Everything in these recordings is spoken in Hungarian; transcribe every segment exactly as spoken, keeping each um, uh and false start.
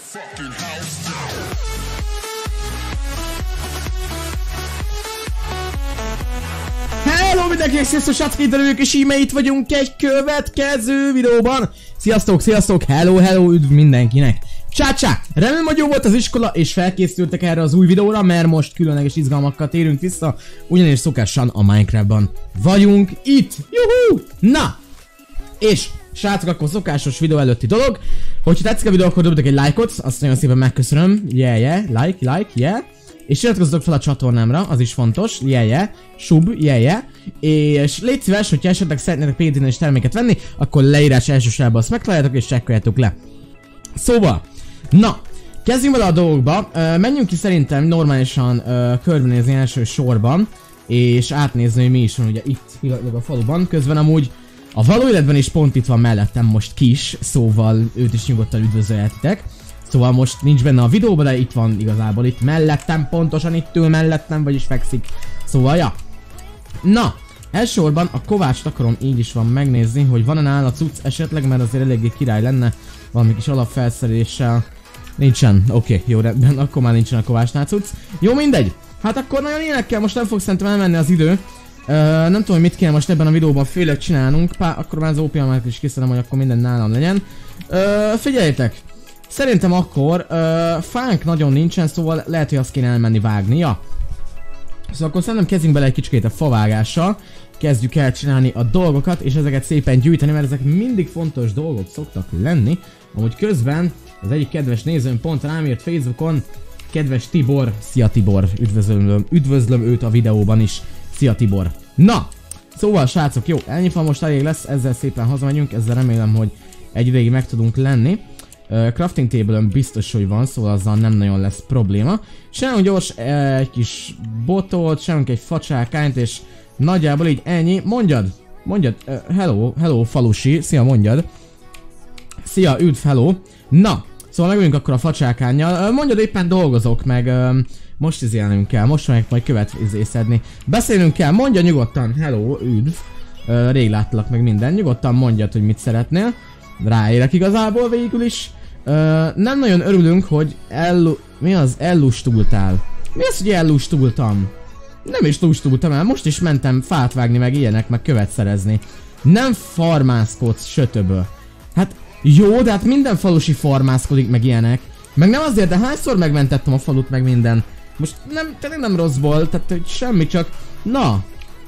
Hello mindenkinek, sziasztok srácok, itt vagyok, és íme itt vagyunk egy következő videóban. Sziasztok, sziasztok, hello, hello, üdv mindenkinek. Csá-csá, remélem, hogy jó volt az iskola, és felkészültek erre az új videóra, mert most különleges izgalmakkal térünk vissza, ugyanis szokásan a Minecraftban vagyunk itt. Juhú! Na! És srácok, akkor szokásos videó előtti dolog, hogyha tetszik a videó, akkor dobjatok egy lájkot, azt nagyon szépen megköszönöm. Yeah, yeah, like, like, yeah. És iratkozzatok fel a csatornámra, az is fontos, yeah, yeah, sub, yeah, yeah. És légy szíves, hogyha esetleg szeretnétek pé té-n és terméket venni, akkor leírás elsősorban azt megtaláljátok és csekkoljátok le. Szóval, na, kezdjünk vele a dolgokba, uh, menjünk ki szerintem normálisan uh, körbenézni első sorban, és átnézni, hogy mi is van ugye itt pillanatban a faluban, közben amúgy a való életben is pont itt van mellettem most Kis, szóval őt is nyugodtan üdvözölhetitek. Szóval most nincs benne a videóban, de itt van igazából, itt mellettem, pontosan itt ül mellettem, vagyis fekszik. Szóval, ja. Na, elsősorban a Kovácst akarom így is van megnézni, hogy van-e nála cucc esetleg, mert azért eléggé király lenne valami kis alapfelszereléssel. Nincsen, oké, okay, jó rendben, akkor már nincsen a Kovácsnál cucc. Jó, mindegy. Hát akkor nagyon énekkel, most nem fog szerintem elmenni az idő. Uh, nem tudom, hogy mit kéne most ebben a videóban főleg csinálnunk, Pá, akkor már az ó pé em-et is kiszedem, hogy akkor minden nálam legyen. Uh, figyeljétek! Szerintem akkor uh, fánk nagyon nincsen, szóval lehet, hogy azt kéne elmenni vágni, ja. Szóval akkor szerintem kezdjünk bele egy kicsikét a favágással. Kezdjük el csinálni a dolgokat, és ezeket szépen gyűjteni, mert ezek mindig fontos dolgok szoktak lenni. Amúgy közben az egyik kedves nézőm pont rám írt Facebookon, kedves Tibor, szia Tibor, üdvözlöm, üdvözlöm őt a videóban is, szia Tibor. Na, szóval srácok, jó, ennyi fa most elég lesz, ezzel szépen hazamegyünk, ezzel remélem, hogy egy ideig meg tudunk lenni. Uh, crafting table-ön biztos, hogy van, szóval azzal nem nagyon lesz probléma. Csinálunk gyors uh, egy kis botot, csinálunk egy facsákányt, és nagyjából így ennyi. Mondjad, mondjad, uh, hello, hello falusi, szia, mondjad. Szia, üdv, hello. Na, szóval megülünk akkor a facsákánnyal. Uh, mondjad, éppen dolgozok, meg uh, most izélnünk kell, most meg majd követ izészedni. Beszélnünk kell, mondja nyugodtan, hello, üdv. Uh, rég láttalak meg minden, nyugodtan mondjad, hogy mit szeretnél. Ráérek igazából végül is. Uh, nem nagyon örülünk, hogy ellu... Mi az? Ellustultál. Mi az, hogy ellustultam? Nem is lustultam el, most is mentem fát vágni, meg ilyenek, meg követ szerezni. Nem farmászkodsz, sötöbö. Hát jó, de hát minden falusi farmászkodik, meg ilyenek. Meg nem azért, de hányszor megmentettem a falut, meg minden. Most nem, tényleg nem rossz volt, tehát hogy semmi, csak... Na...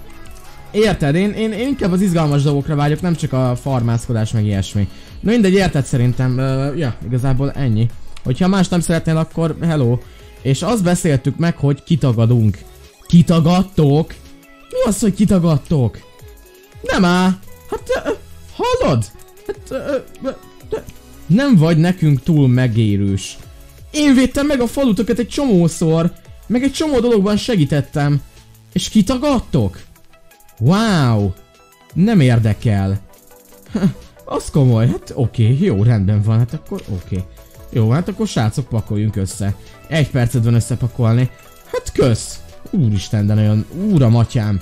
Érted? Én, én, én inkább az izgalmas dolgokra vágyok, nem csak a farmászkodás meg ilyesmi. Na mindegy, érted szerintem, uh, ja, igazából ennyi. Hogyha más nem szeretnél, akkor hello. És azt beszéltük meg, hogy kitagadunk. Kitagadtok? Mi az, hogy kitagadtok? Nem áll. Hát, uh, hallod? Hát, uh, uh, nem vagy nekünk túl megérős. Én védtem meg a falutokat egy csomószor, meg egy csomó dologban segítettem. És kitagadtok? Wow! Nem érdekel. Az komoly, hát oké, okay, jó, rendben van, hát akkor oké. Okay. Jó, hát akkor srácok, pakoljunk össze. Egy percet van összepakolni. Hát kösz! Úristen, de nagyon... Úram, atyám!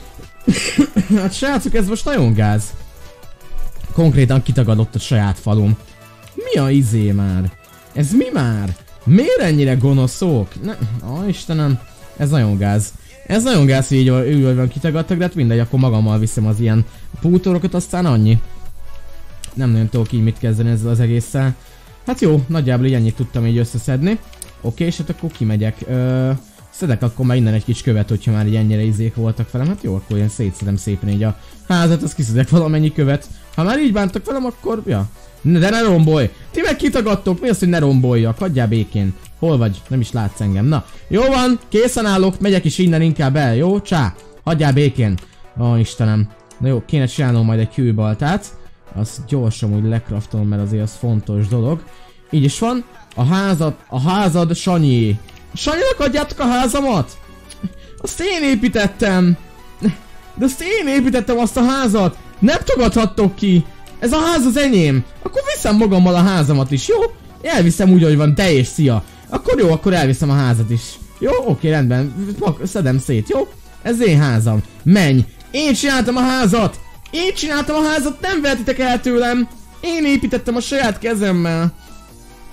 Hát srácok, ez most nagyon gáz. Konkrétan kitagadott a saját falum. Mi a izé már? Ez mi már? Miért ennyire gonoszok? Ne... Ó, Istenem, ez nagyon gáz. Ez nagyon gáz, hogy így ő van kitagadtak, de hát mindegy, akkor magammal viszem az ilyen pútorokat, aztán annyi. Nem nagyon tudok így mit kezdeni ezzel az egésszel. Hát jó, nagyjából így ennyit tudtam így összeszedni. Oké, és hát akkor kimegyek. Ö, szedek akkor már innen egy kis követ, hogyha már így ennyire izék voltak velem. Hát jó, akkor ilyen szétszedem szépen így a házat, azt kiszedek valamennyi követ. Ha már így bántak velem, akkor ja. De ne rombolj! Ti meg kitagadtok, mi az, hogy ne romboljak? Hagyjál békén. Hol vagy? Nem is látsz engem. Na, jó van, készen állok, megyek is innen inkább el, jó? Csá! Hagyjál békén. Ó, Istenem. Na jó, kéne csinálnom majd egy kőbaltát. Azt gyorsan úgy lekraftolom, mert azért az fontos dolog. Így is van. A házad, a házad Sanyi. Sanyinak adjátok a házamat? Azt én építettem. De azt én építettem azt a házat. Nem tagadhattok ki. Ez a ház az enyém. Akkor viszem magammal a házamat is, jó? Elviszem úgy, hogy van, te és szia. Akkor jó, akkor elviszem a házat is. Jó, oké, rendben. Szedem szét, jó? Ez én házam. Menj. Én csináltam a házat. Én csináltam a házat, nem vehetitek el tőlem. Én építettem a saját kezemmel.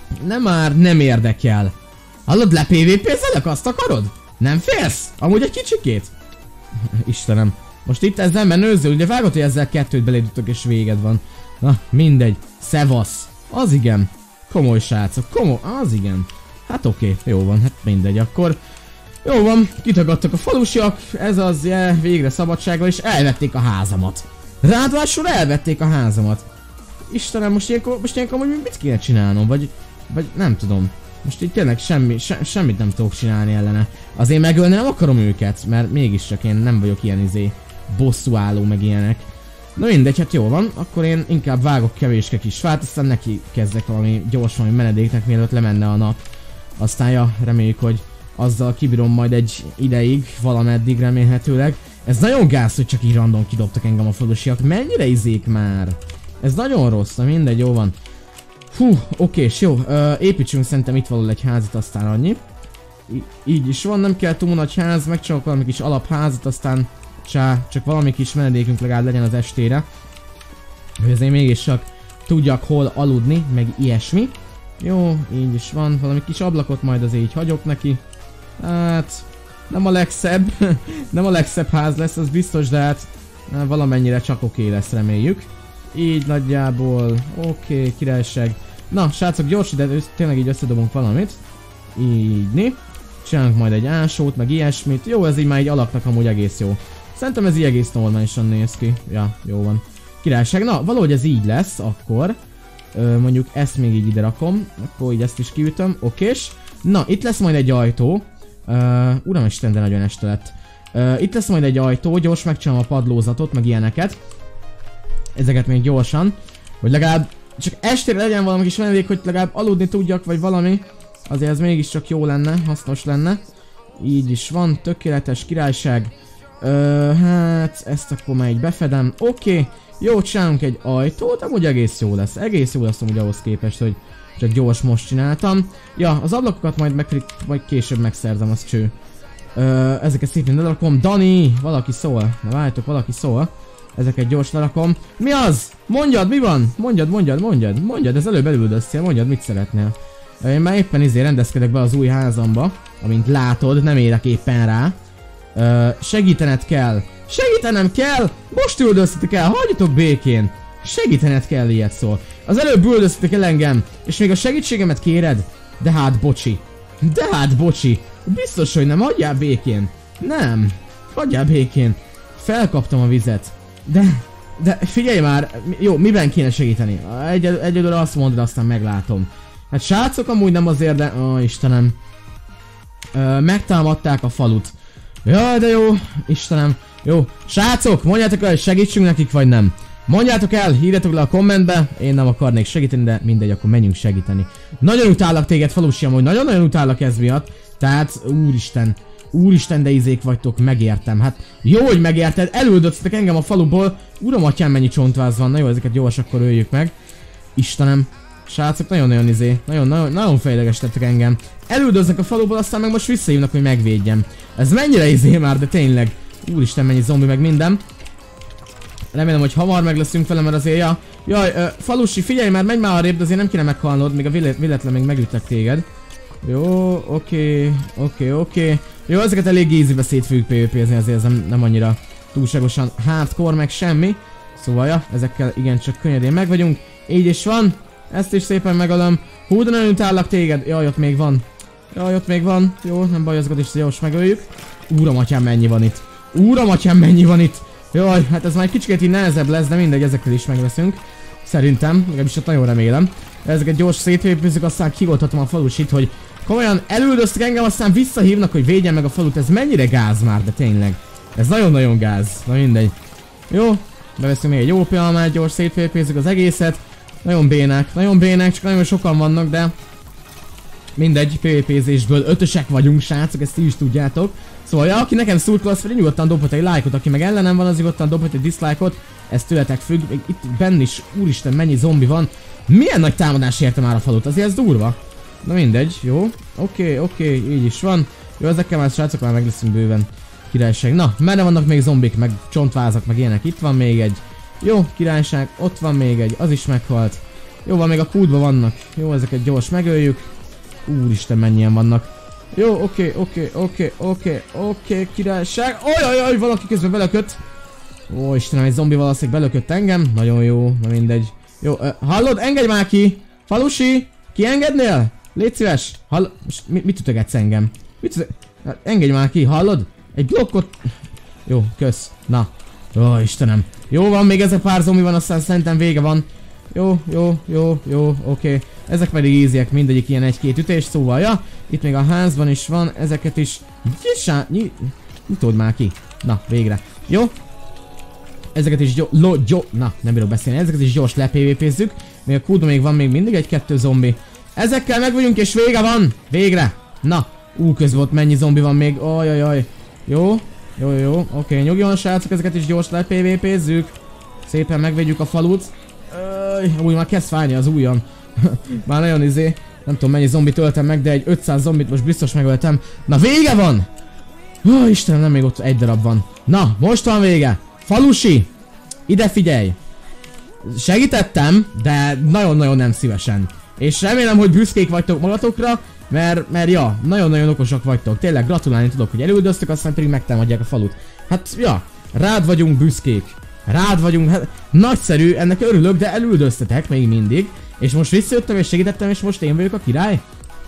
Nem már, nem érdekel. Hallod, le pé vé pé-zelek, azt akarod? Nem félsz? Amúgy egy kicsikét? Istenem. Most itt ezzel menőző, ugye vágod, hogy ezzel kettőt belédütök és véged van. Na, mindegy. Szevasz. Az igen. Komoly srácok, komoly, az igen. Hát oké, jó van, hát mindegy, akkor... Jó van, kitagadtak a falusiak, ez az, yeah, végre szabadsággal, és elvették a házamat. Ráadásul elvették a házamat. Istenem, most ilyenkor, most ilyenkor hogy mit kéne csinálnom, vagy, vagy nem tudom. Most itt tényleg semmi, se, semmit nem tudok csinálni ellene. Azért megölni nem akarom őket, mert mégiscsak én nem vagyok ilyen izé bosszúálló meg ilyenek. Na mindegy, hát jó van, akkor én inkább vágok kevéske kis fát, aztán neki kezdek valami gyors valami menedéknek, mielőtt lemenne a nap. Aztán ja, reméljük, hogy azzal kibírom majd egy ideig, valameddig remélhetőleg. Ez nagyon gáz, hogy csak így random kidobtak engem a falusiak. Mennyire izék már? Ez nagyon rossz, na mindegy, jó van. Hú, okés, jó. Ö, építsünk szerintem itt valahol egy házat, aztán annyi. I így is van, nem kell túl nagy ház, megcsinálok valami kis alapházat, aztán csá, csak valami kis menedékünk legalább legyen az estére. Hogy azért mégis csak tudjak hol aludni, meg ilyesmi. Jó, így is van, valami kis ablakot majd azért így hagyok neki. Hát, nem a legszebb, nem a legszebb ház lesz, az biztos, de hát valamennyire csak oké lesz, reméljük. Így nagyjából, oké, királyság. Na, srácok, gyors ide, tényleg így összedobunk valamit. Így, csinálunk majd egy ásót, meg ilyesmit. Jó, ez így már egy alaknak amúgy egész jó. Szerintem ez így egész normálisan néz ki. Ja, jó van. Királyság, na, valahogy ez így lesz, akkor. Ö, mondjuk ezt még így ide rakom. Akkor így ezt is kiütöm, okés. Na, itt lesz majd egy ajtó. Uh, Uramisten, de nagyon este lett. Uh, itt lesz majd egy ajtó, gyors megcsinálom a padlózatot, meg ilyeneket. Ezeket még gyorsan. Hogy legalább csak estére legyen valami kis menedék, hogy legalább aludni tudjak, vagy valami. Azért ez mégiscsak jó lenne, hasznos lenne. Így is van, tökéletes, királyság. Uh, hát, ezt akkor már így befedem. Oké, okay. Jó, csinálunk egy ajtót, amúgy egész jó lesz. Egész jó lesz amúgy ahhoz képest, hogy csak gyors most csináltam. Ja, az ablakokat majd, meg, majd később megszerzem, az cső. Ö, ezeket szépen lerakom. Dani! Valaki szól. Na várjátok, valaki szól. Ezeket gyors lerakom. Mi az? Mondjad, mi van? Mondjad, mondjad, mondjad. Mondjad, ez előbb elüldöztél. Mondjad, mit szeretnél. Én már éppen izé rendezkedek be az új házamba. Amint látod, nem érek éppen rá. Ö, segítened kell. Segítenem kell! Most üldöztetek el, hagyjatok békén! Segítened kell, ilyet szól. Az előbb üldöztetek el engem, és még a segítségemet kéred? De hát bocsi. De hát bocsi. Biztos, hogy nem, hagyjál békén. Nem. Hagyjál békén. Felkaptam a vizet. De, de figyelj már, jó, miben kéne segíteni? Egy, egyedül azt mondod, aztán meglátom. Hát srácok, amúgy nem azért, de... Ó, oh, Istenem. Ö, megtámadták a falut. Jaj, de jó. Istenem. Jó. Srácok, mondjátok el, hogy segítsünk nekik, vagy nem? Mondjátok el, írjatok le a kommentbe, én nem akarnék segíteni, de mindegy, akkor menjünk segíteni. Nagyon utállak téged, falusi, amúgy nagyon-nagyon utállak ez miatt. Tehát, úristen, úristen, de izék vagytok, megértem. Hát jó, hogy megérted, elüldöztetek engem a faluból. Uram, atyám, mennyi csontváz van. Na jó, ezeket gyors akkor öljük meg. Istenem, srácok, nagyon-nagyon izé, nagyon-nagyon nagyon fejlegestettek engem. Elüldöznek a faluból, aztán meg most visszahívnak, hogy megvédjem. Ez mennyire izé már, de tényleg. Úristen, mennyi zombi meg minden. Remélem, hogy hamar meg leszünk vele, mert azért, ja. Jaj, uh, falusi, figyelj már, menj már arrébb, de azért nem kéne meghalnod, még a véletlen még megütlek téged. Jó, oké, oké, oké. Jó, ezeket elég easybe szét fogjuk pé vé pézni, azért ez nem, nem annyira túlságosan hardcore, meg semmi. Szóval, ja, ezekkel igencsak könnyedén meg vagyunk. Így is van, ezt is szépen megalom. Hú, de nagyon utállak téged. Jaj, ott még van. Jaj, ott még van. Jó, nem bajozgat, és gyors megöljük. Úram, atyám, mennyi van itt. Úram, atyám, mennyi van itt. Jaj, hát ez már egy kicsit így nehezebb lesz, de mindegy, ezekkel is megveszünk. Szerintem, legalábbis ott nagyon remélem. Ezeket gyors szétvépőzzük, aztán kioltatom a falusit, hogy komolyan elüldöztek engem, aztán visszahívnak, hogy védjen meg a falut. Ez mennyire gáz már, de tényleg. Ez nagyon-nagyon gáz. Na mindegy. Jó, beveszünk még egy jó pillanat, gyors szétvépőzzük az egészet. Nagyon bének, nagyon bének, csak nagyon sokan vannak, de... Mindegy, pé vé pézésből ötösek vagyunk, srácok, ezt ti is tudjátok. Szóval, ja, aki nekem szurkol, az nyugodtan dobhat egy lájkot, aki meg ellenem van, az nyugodtan dobhat egy dislike-ot. Ez tőletek függ, még itt benn is, úristen, mennyi zombi van. Milyen nagy támadás érte már a falut, azért ez durva. Na mindegy, jó, oké, oké, így is van. Jó, ezekkel már srácok, már meg leszünk bőven. Királyság, na, merre vannak még zombik, meg csontvázak, meg ilyenek, itt van még egy. Jó, királyság, ott van még egy, az is meghalt. Jó van, még a kútban vannak. Jó, ezeket gyors megöljük. Úristen, mennyien vannak. Jó, oké, oké, oké, oké, oké, királyság. Ojajaj, valaki közben belökött. Ó, Istenem, egy zombi valószínűleg belökött engem. Nagyon jó, na mindegy. Jó, uh, hallod? Engedj már ki! Falusi! Kiengednél? Légy szíves! Hall... Mit, mit ütögetsz engem? Mit ütögetsz? Engedj már ki, hallod? Egy blokkot... Jó, kösz. Na. Ó, Istenem. Jó van, még ez a pár zombi van, aztán szerintem vége van. Jó, jó, jó, jó, oké. Okay. Ezek pedig easyek, mindegyik ilyen egy-két ütés, szóval, ja. Itt még a házban is van, ezeket is... Nyissá... Ny... Nyitod már ki. Na, végre. Jó? Ezeket is gyors... Lo... Gyors... Na, nem bírok beszélni. Ezeket is gyors le pé vé pézzük. Még a kúdban még van még mindig egy-kettő zombi. Ezekkel meg vagyunk és vége van! Végre! Na! Ú, közben ott mennyi zombi van még. Ojajaj. Jó? Jó, jó, jó. Oké, okay, nyugodjon srácok, ezeket is gyors le pé vé pézzük. Szépen megvédjük a falut. Öj, úgy már kezd fájni az ujjam. Már nagyon izé. Nem tudom mennyi zombit öltem meg, de egy ötszáz zombit most biztos megöltem. Na vége van! Ó, Istenem, nem még ott egy darab van. Na, most van vége. Falusi! Ide figyelj! Segítettem, de nagyon-nagyon nem szívesen. És remélem, hogy büszkék vagytok magatokra, mert, mert ja, nagyon-nagyon okosak vagytok. Tényleg gratulálni tudok, hogy elüldöztök, aztán pedig megtámadják a falut. Hát, ja, rád vagyunk büszkék. Rád vagyunk, hát nagyszerű, ennek örülök, de elüldöztetek még mindig. És most visszajöttem és segítettem, és most én vagyok a király?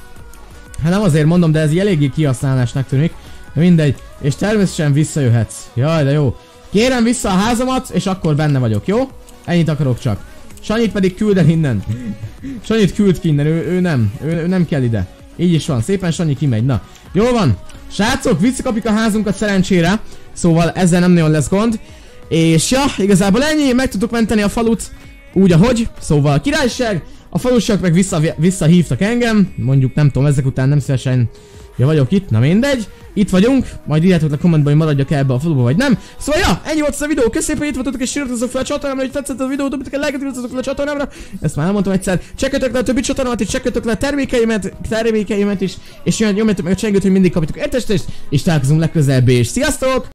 Hát nem azért mondom, de ez eléggé kihasználásnak tűnik. De mindegy, és természetesen visszajöhetsz. Jaj, de jó. Kérem vissza a házamat, és akkor benne vagyok, jó? Ennyit akarok csak. Sanyit pedig küld el innen. Sanyit küld ki innen, ő, ő nem, ő, ő nem kell ide. Így is van, szépen Sanyi kimegy, na. Jól van, srácok, visszakapjuk a házunkat szerencsére. Szóval ezzel nem nagyon lesz gond. És ja, igazából ennyi, meg tudtuk menteni a falut úgy ahogy. Szóval királyság, a falusiak meg vissza, visszahívtak engem. Mondjuk nem tudom, ezek után nem szívesen ja, vagyok itt, na mindegy. Itt vagyunk, majd írjátok a kommentben, hogy maradjak ebbe a faluba vagy nem. Szóval ja, ennyi volt ez a videó, köszönöm, hogy itt voltatok és iratkozzatok fel a csatornámra, hogy tetszett a videó, dobjatok egy like-et, iratkozzatok fel a csatornámra. Ezt már elmondtam egyszer, csekkoljatok le a többi csatornámat, és csekkoljatok le a termékeimet, termékeimet is, és nyomjátok meg a csengőt, hogy mindig kapjatok értesítést, és találkozunk legközelebb, és sziasztok!